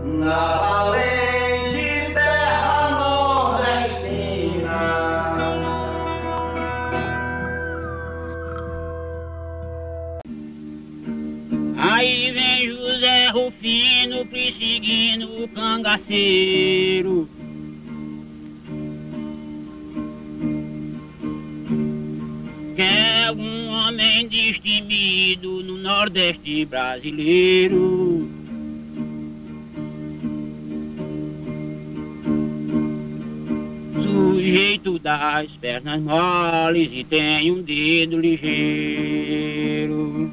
na valente terra nordestina. Aí vem José Rufino perseguindo o cangaceiro. Que é um homem destemido no Nordeste brasileiro. Sujeito das pernas moles e tem um dedo ligeiro.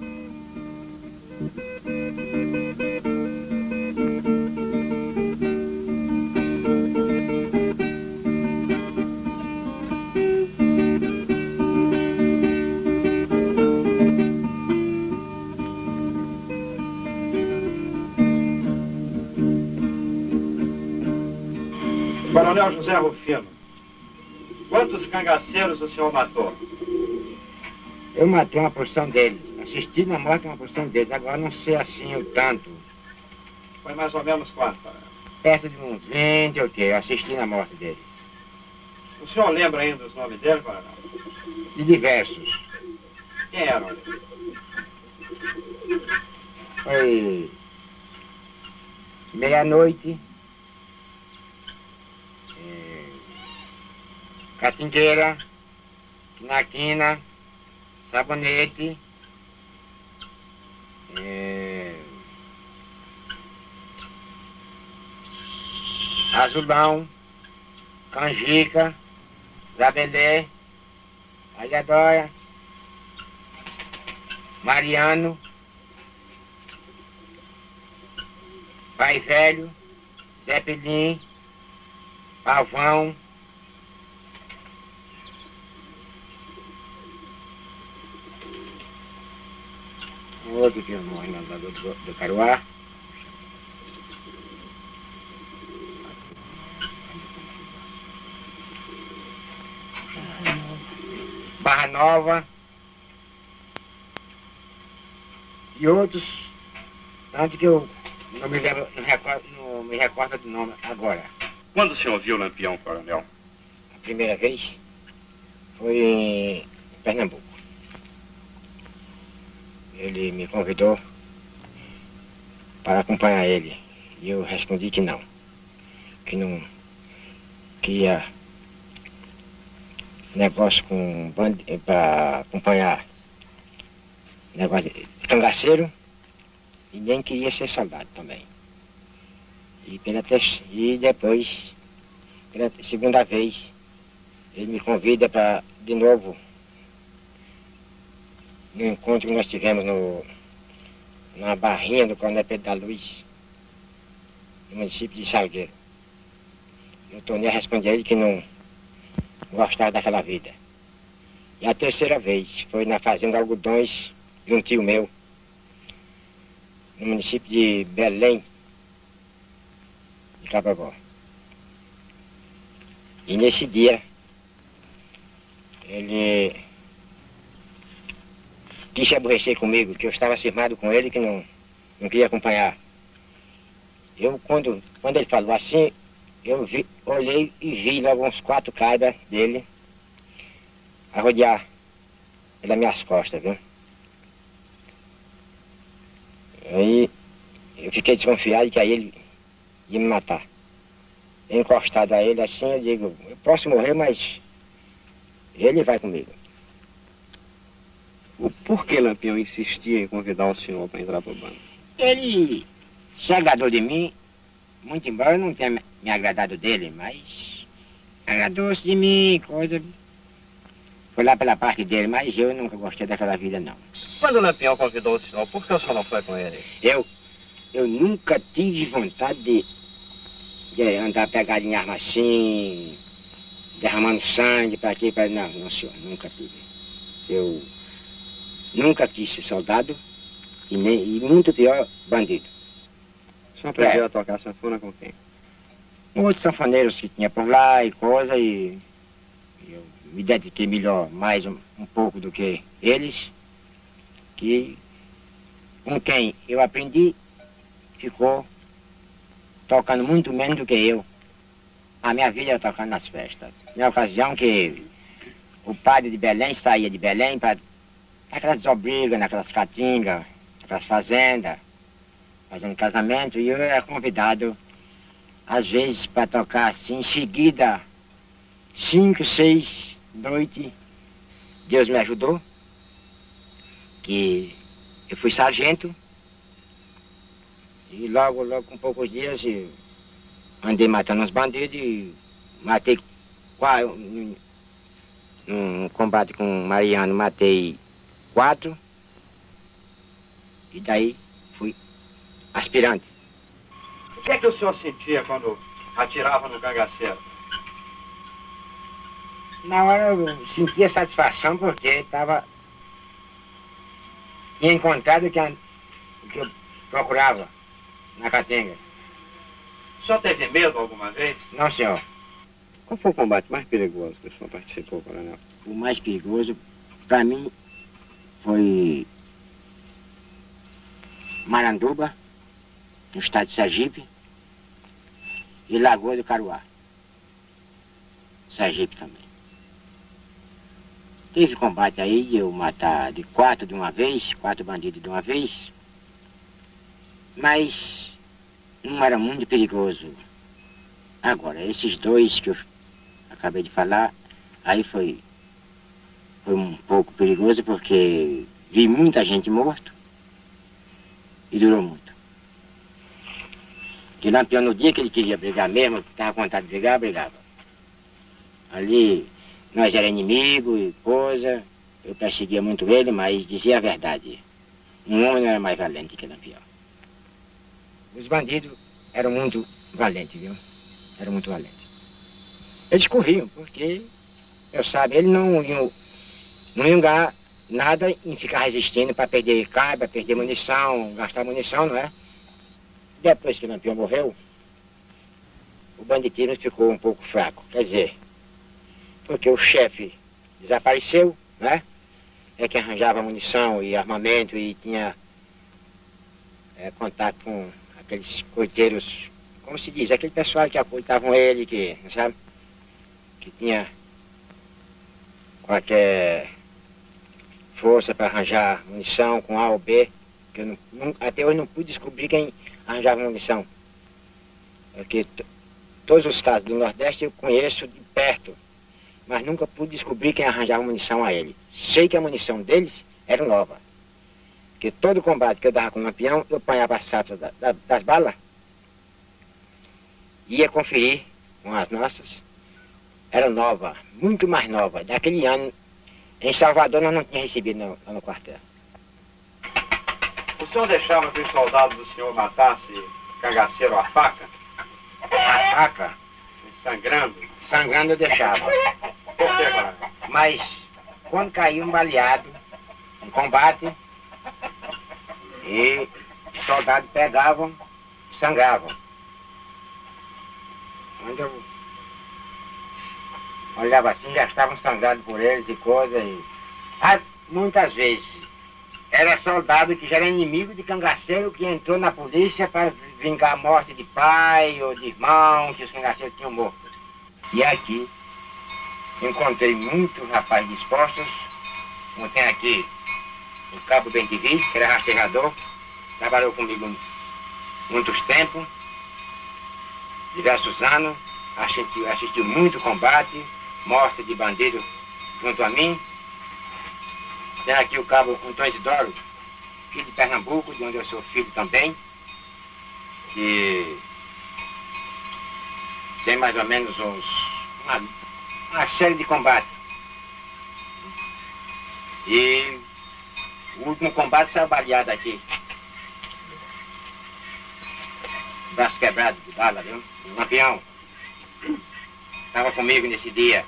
Coronel José Rufino, quantos cangaceiros o senhor matou? Eu matei uma porção deles. Assisti na morte uma porção deles. Agora não sei assim o tanto. Foi mais ou menos quanto? Perto de uns 20 ou quê? Eu assisti na morte deles. O senhor lembra ainda os nomes deles, coronel? De diversos. Quem eram eles? Foi meia-noite. Catingueira, quinaquina, sabonete, azulão, canjica, zabelé, alhadóia, mariano, pai velho, Zé Pelim, pavão, o outro que é o mandador do Caruá. Barra Nova. E outros, tanto que eu não me lembro, não me recordo do nome agora. Quando o senhor viu o Lampião, coronel? A primeira vez foi em Pernambuco. Ele me convidou para acompanhar ele. E eu respondi que não. Que ia negócio para acompanhar negócio de cangaceiro e nem queria ser soldado também. E depois, pela segunda vez, ele me convida para, de novo, no encontro que nós tivemos na Barrinha do Coronel Pedro da Luz, no município de Salgueiro. Eu tornei a responder a ele que não gostava daquela vida. E a terceira vez foi na Fazenda Algodões de um tio meu, no município de Belém, de Cabagó. E nesse dia, ele quis se aborrecer comigo, que eu estava cismado com ele, que não queria acompanhar. Eu, quando ele falou assim, eu olhei e vi logo uns 4 cabras dele a rodear pelas minhas costas, viu? Aí eu fiquei desconfiado que aí ele ia me matar. Encostado a ele assim, eu digo, eu posso morrer, mas ele vai comigo. Por que Lampião insistia em convidar o senhor para entrar para o bando? Ele se agradou de mim, muito embora eu não tenha me agradado dele, mas agradou-se de mim, coisa. Foi lá pela parte dele, mas eu nunca gostei daquela vida, não. Quando o Lampião convidou o senhor, por que o senhor não foi com ele? Eu nunca tive vontade de andar pegado em arma assim, derramando sangue para aqui, para... Não, senhor, nunca tive. Eu nunca quis ser soldado e muito pior, bandido. O senhor aprendeu a tocar sanfona com quem? Outros sanfoneiros que tinha por lá e coisa, e eu me dediquei melhor, mais um pouco do que eles, que com quem eu aprendi, ficou tocando muito menos do que eu. A minha vida era tocando nas festas. Tinha ocasião que o padre de Belém saía de Belém para aquelas desobrigas, naquelas caatingas, naquelas fazendas, fazendo casamento, e eu era convidado, às vezes, para tocar assim, em seguida, 5, 6 noites. Deus me ajudou, que eu fui sargento, e logo com poucos dias, eu andei matando uns bandidos e matei num combate com o Mariano, matei 4, e daí fui aspirante. O que é que o senhor sentia quando atirava no cangaceiro? Na hora eu sentia satisfação porque tinha encontrado o que eu procurava na caatinga. O senhor teve medo alguma vez? Não, senhor. Qual foi o combate mais perigoso que o senhor participou, coronel? O mais perigoso, para mim, foi Maranduba, no estado de Sergipe, e Lagoa do Caruá, Sergipe também. Teve combate aí de eu matar de 4 de uma vez, 4 bandidos de uma vez, mas não era muito perigoso. Agora, esses 2 que eu acabei de falar, aí foi um pouco perigoso porque vi muita gente morta e durou muito. Que Lampião, no dia que ele queria brigar mesmo, que estava com vontade de brigar, brigava. Ali nós era inimigo e coisa, eu perseguia muito ele, mas dizia a verdade. Um homem não era mais valente que Lampião. Os bandidos eram muito valentes, viu? Eram muito valentes. Eles corriam, porque, eu sabe, eles não iam ganhar nada em ficar resistindo para perder caiba, perder munição, gastar munição, não é? Depois que o Lampião morreu, o banditismo ficou um pouco fraco. Quer dizer, porque o chefe desapareceu, né? É que arranjava munição e armamento e tinha contato com aqueles coiteiros, como se diz, aquele pessoal que apoiavam ele, que, sabe? Que tinha qualquer força para arranjar munição com A ou B, que eu até hoje não pude descobrir quem arranjava munição. Porque todos os estados do Nordeste eu conheço de perto, mas nunca pude descobrir quem arranjava munição a ele. Sei que a munição deles era nova. Porque todo combate que eu dava com o Lampião, eu apanhava as cápsulas das balas, ia conferir com as nossas, era nova, muito mais nova. Daquele ano, em Salvador, nós não tínhamos recebido lá no quartel. O senhor deixava que os soldados do senhor matassem cangaceiro a faca? A faca, Sangrando? sangrando eu deixava. Por que, coronel? Mas, quando caiu um baleado, em combate, e os soldados pegavam, sangravam. Quando eu olhava assim, já estavam sangrados por eles e coisa. Muitas vezes, era soldado que já era inimigo de cangaceiro que entrou na polícia para vingar a morte de pai ou de irmão que os cangaceiros tinham morto. E aqui, encontrei muitos rapazes dispostos, como tem aqui o Cabo Bentivi, que era rastreador, trabalhou comigo muitos tempos, diversos anos, assistiu muito combate, morte de bandido junto a mim. Tem aqui o Cabo Antônio Isidoro, filho de Pernambuco, de onde eu sou filho também, que tem mais ou menos uma série de combates. E o último combate saiu baleado aqui. Braço quebrado de bala, viu? O Lampião estava comigo nesse dia.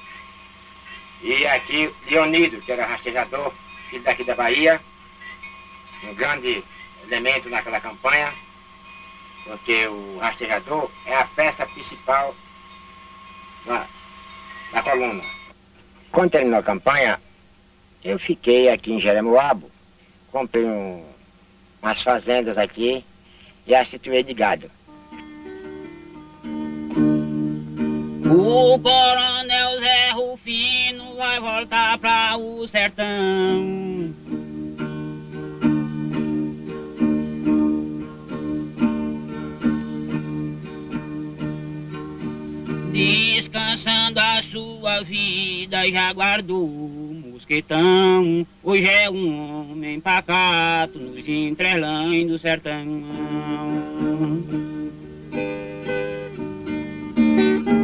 E aqui, Leonido, que era rastreador, filho daqui da Bahia, um grande elemento naquela campanha, porque o rastreador é a peça principal da coluna. Quando terminou a campanha, eu fiquei aqui em Jeremoabo, comprei umas fazendas aqui e as situei de gado. O coronel Zé Rufino vai voltar pra o sertão. Descansando a sua vida, já guardou o mosquetão. Hoje é um homem pacato nos entrelães do sertão.